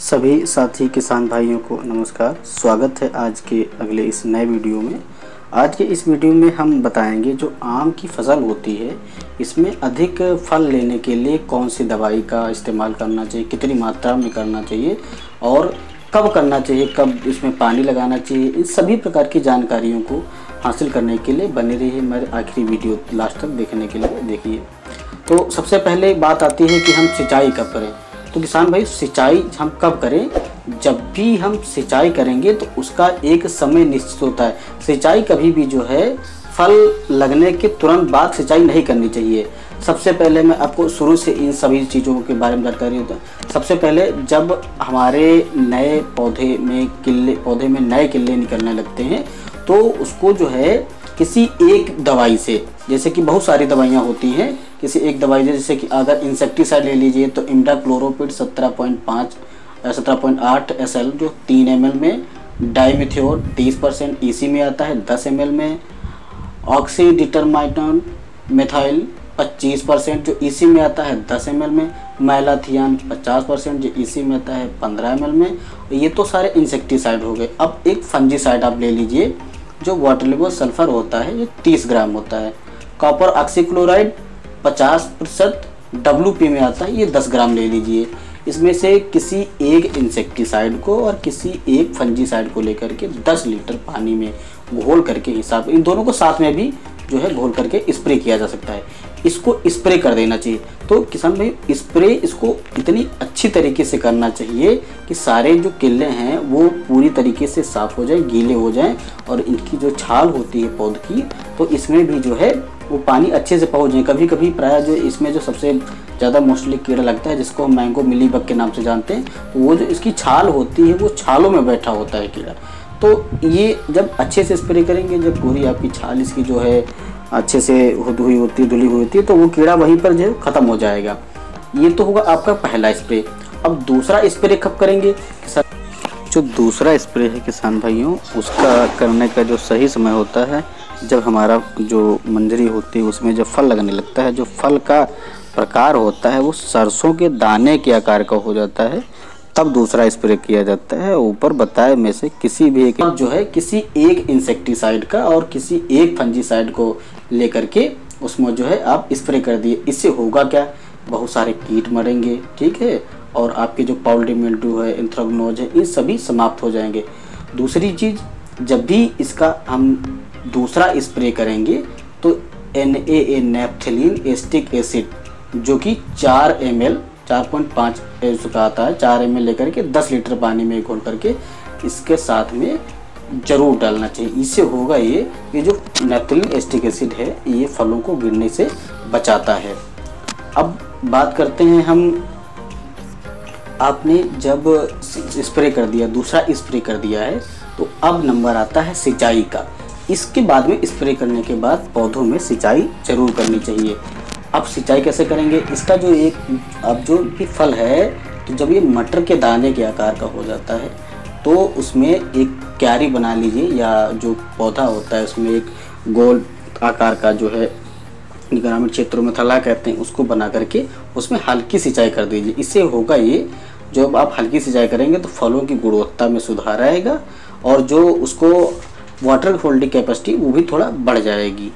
सभी साथी किसान भाइयों को नमस्कार। स्वागत है आज के अगले इस नए वीडियो में। आज के इस वीडियो में हम बताएंगे जो आम की फसल होती है इसमें अधिक फल लेने के लिए कौन सी दवाई का इस्तेमाल करना चाहिए, कितनी मात्रा में करना चाहिए और कब करना चाहिए, कब इसमें पानी लगाना चाहिए। इन सभी प्रकार की जानकारियों को हासिल करने के लिए बने रहिए हमारे आखिरी वीडियो लास्ट तक देखने के लिए देखिए। तो सबसे पहले बात आती है कि हम सिंचाई कब करें। तो किसान भाई सिंचाई हम कब करें, जब भी हम सिंचाई करेंगे तो उसका एक समय निश्चित होता है। सिंचाई कभी भी जो है फल लगने के तुरंत बाद सिंचाई नहीं करनी चाहिए। सबसे पहले मैं आपको शुरू से इन सभी चीज़ों के बारे में जानकारी होता है। सबसे पहले जब हमारे नए पौधे में नए किल्ले निकलने लगते हैं तो उसको जो है किसी एक दवाई से, जैसे कि बहुत सारी दवाइयाँ होती हैं, किसी एक दवाई से, जैसे कि अगर इंसेक्टिसाइड ले लीजिए तो इमिडाक्लोप्रिड 17.8 SL जो 3 ml में, डाइमिथियोन 30% EC में आता है 10 ml में, ऑक्सीडिटरमाइटोन मेथाइल 25% जो EC में आता है 10 ml में, मैलाथियान 50% जो EC में आता है 15 ml में। ये तो सारे इंसेक्टिसाइड हो गए। अब एक फंजीसाइड आप ले लीजिए जो वाटर सल्फर होता है, ये 30 ग्राम होता है। कॉपर ऑक्सीक्लोराइड 50% WP में आता है, ये 10 ग्राम ले लीजिए। इसमें से किसी एक इंसेक्टिसाइड को और किसी एक फंजीसाइड को लेकर के 10 लीटर पानी में घोल करके हिसाब, इन दोनों को साथ में भी जो है घोल करके स्प्रे किया जा सकता है। इसको स्प्रे कर देना चाहिए। तो किसान भाई स्प्रे इसको इतनी अच्छी तरीके से करना चाहिए कि सारे जो किल्ले हैं वो पूरी तरीके से साफ़ हो जाए, गीले हो जाएं और इनकी जो छाल होती है पौध की, तो इसमें भी जो है वो पानी अच्छे से पहुँच जाए। कभी कभी प्राय जो इसमें जो सबसे ज़्यादा मोस्टली कीड़ा लगता है जिसको मैंगो मिलीबग के नाम से जानते हैं, तो वो जो इसकी छाल होती है वो छालों में बैठा होता है कीड़ा। तो ये जब अच्छे से स्प्रे करेंगे, जब पूरी आपकी छाल इसकी जो है अच्छे से धुली हुई होती है तो वो कीड़ा वहीं पर जो ख़त्म हो जाएगा। ये तो होगा आपका पहला स्प्रे। अब दूसरा स्प्रे कब करेंगे? जो दूसरा स्प्रे है किसान भाइयों, उसका करने का जो सही समय होता है जब हमारा जो मंजरी होती है उसमें जब फल लगने लगता है, जो फल का प्रकार होता है वो सरसों के दाने के आकार का हो जाता है, तब दूसरा स्प्रे किया जाता है। ऊपर बताए में से किसी भी एक जो है किसी एक इंसेक्टिसाइड का और किसी एक फंजीसाइड को लेकर के उसमें जो है आप स्प्रे कर दिए। इससे होगा क्या, बहुत सारे कीट मरेंगे, ठीक है, और आपके जो पाउडरी मिल्ड्यू है, एंथ्रेक्नोज है, ये सभी समाप्त हो जाएंगे। दूसरी चीज़, जब भी इसका हम दूसरा स्प्रे करेंगे तो NaA नैप्थेलीन एस्टिक एसिड जो कि 4 ml 4.5 का आता है, 4 ml लेकर के 10 लीटर पानी में घोल करके इसके साथ में जरूर डालना चाहिए। इससे होगा ये जो नैप्थेलीन एस्टिक एसिड है ये फलों को गिरने से बचाता है। अब बात करते हैं हम, आपने जब स्प्रे कर दिया, दूसरा स्प्रे कर दिया है, तो अब नंबर आता है सिंचाई का। इसके बाद में स्प्रे करने के बाद पौधों में सिंचाई जरूर करनी चाहिए। अब सिंचाई कैसे करेंगे? इसका जो एक अब जो भी फल है, तो जब ये मटर के दाने के आकार का हो जाता है तो उसमें एक क्यारी बना लीजिए, या जो पौधा होता है उसमें एक गोल आकार का जो है ग्रामीण क्षेत्रों में थला कहते हैं, उसको बना करके उसमें हल्की सिंचाई कर दीजिए। इससे होगा ये, जब आप हल्की सिंचाई करेंगे तो फलों की गुणवत्ता में सुधार आएगा और जो उसको वाटर होल्डिंग कैपेसिटी वो भी थोड़ा बढ़ जाएगी।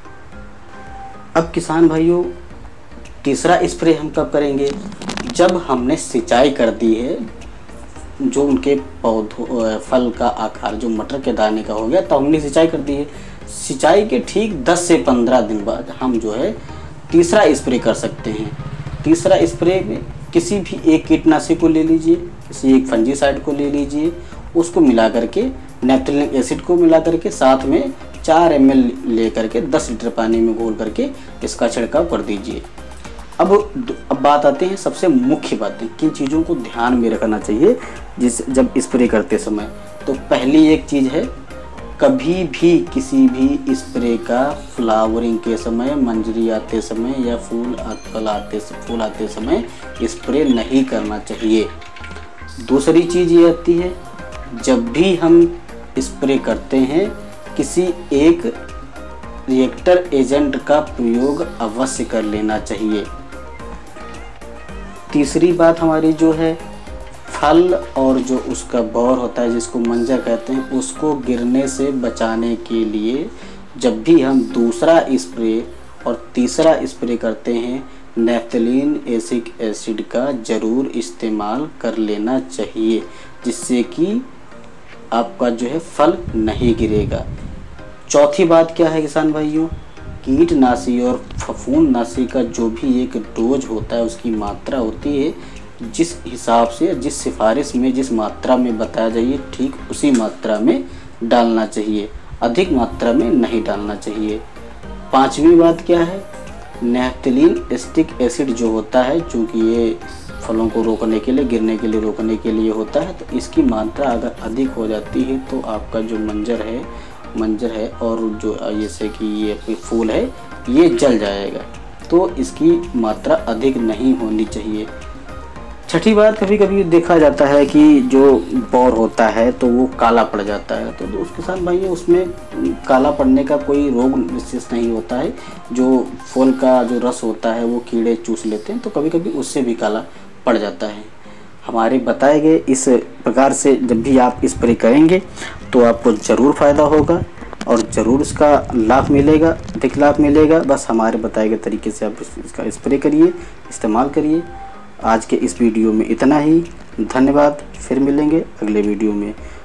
अब किसान भाइयों तीसरा स्प्रे हम कब करेंगे? जब हमने सिंचाई कर दी है, जो उनके पौधों फल का आकार जो मटर के दाने का हो गया, तो हमने सिंचाई कर दी है। सिंचाई के ठीक 10 से 15 दिन बाद हम जो है तीसरा स्प्रे कर सकते हैं। तीसरा स्प्रे में किसी भी एक कीटनाशी को ले लीजिए, किसी एक फंजीसाइड को ले लीजिए, उसको मिला करके नैप्थेलिक एसिड को मिला करके साथ में 4 ml ले करके 10 लीटर पानी में घोल करके इसका छिड़काव कर दीजिए। अब बात आते हैं सबसे मुख्य बातें, किन चीज़ों को ध्यान में रखना चाहिए जब स्प्रे करते समय। तो पहली एक चीज़ है, कभी भी किसी भी स्प्रे का फ्लावरिंग के समय, मंजरी आते समय या फूल आते समय स्प्रे नहीं करना चाहिए। दूसरी चीज़ ये आती है, जब भी हम स्प्रे करते हैं किसी एक रिएक्टर एजेंट का प्रयोग अवश्य कर लेना चाहिए। तीसरी बात हमारी जो है फल और जो उसका बौर होता है जिसको मंजर कहते हैं, उसको गिरने से बचाने के लिए जब भी हम दूसरा स्प्रे और तीसरा स्प्रे करते हैं, नैप्थलीन एसिक एसिड का ज़रूर इस्तेमाल कर लेना चाहिए, जिससे कि आपका जो है फल नहीं गिरेगा। चौथी बात क्या है किसान भाइयों, कीटनाशी और फफूंदनाशी का जो भी एक डोज होता है, उसकी मात्रा होती है, जिस हिसाब से जिस सिफारिश में जिस मात्रा में बताया जाइए ठीक उसी मात्रा में डालना चाहिए, अधिक मात्रा में नहीं डालना चाहिए। पांचवी बात क्या है, नैप्थलीन एसिटिक एसिड जो होता है, चूँकि ये फलों को रोकने के लिए, गिरने के लिए रोकने के लिए होता है, तो इसकी मात्रा अगर अधिक हो जाती है तो आपका जो मंजर है और जो जैसे कि ये फूल है ये जल जाएगा, तो इसकी मात्रा अधिक नहीं होनी चाहिए। छठी बात, कभी कभी देखा जाता है कि जो बौर होता है तो वो काला पड़ जाता है, तो उस किसान भाई उसमें काला पड़ने का कोई रोग विशेष नहीं होता है, जो फूल का जो रस होता है वो कीड़े चूस लेते हैं, तो कभी कभी उससे भी काला पड़ जाता है। हमारे बताए गए इस प्रकार से जब भी आप स्प्रे करेंगे तो आपको ज़रूर फ़ायदा होगा और ज़रूर इसका लाभ मिलेगा, अधिक लाभ मिलेगा। बस हमारे बताए गए तरीके से आप इसका स्प्रे करिए, इस्तेमाल करिए। आज के इस वीडियो में इतना ही, धन्यवाद। फिर मिलेंगे अगले वीडियो में।